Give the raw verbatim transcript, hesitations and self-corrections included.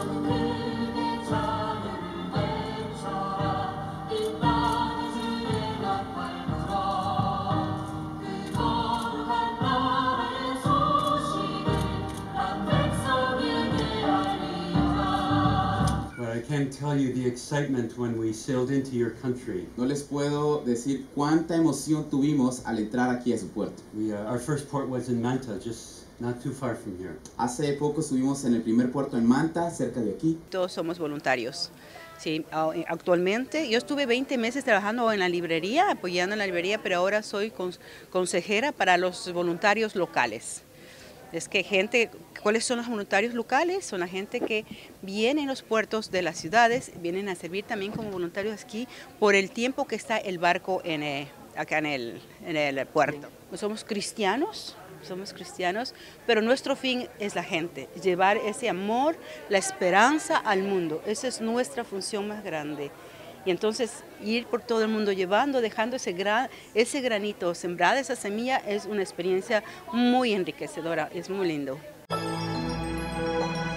I can't tell you the excitement when we sailed into your country. No les puedo decir cuánta emoción tuvimos al entrar aquí a su puerto. We, uh, our first port was in Manta, just not too far from here. Hace poco estuvimos en el primer puerto en Manta, cerca de aquí. Todos somos voluntarios. Sí, actualmente yo estuve veinte meses trabajando en la librería, apoyando en la librería, pero ahora soy consejera para los voluntarios locales. Es que gente, ¿cuáles son los voluntarios locales? Son la gente que viene en los puertos de las ciudades, vienen a servir también como voluntarios aquí por el tiempo que está el barco en, eh, acá en el, en el puerto. Somos cristianos, somos cristianos, pero nuestro fin es la gente, llevar ese amor, la esperanza al mundo. Esa es nuestra función más grande. Y entonces ir por todo el mundo llevando, dejando ese, gran, ese granito, sembrada esa semilla, es una experiencia muy enriquecedora, es muy lindo.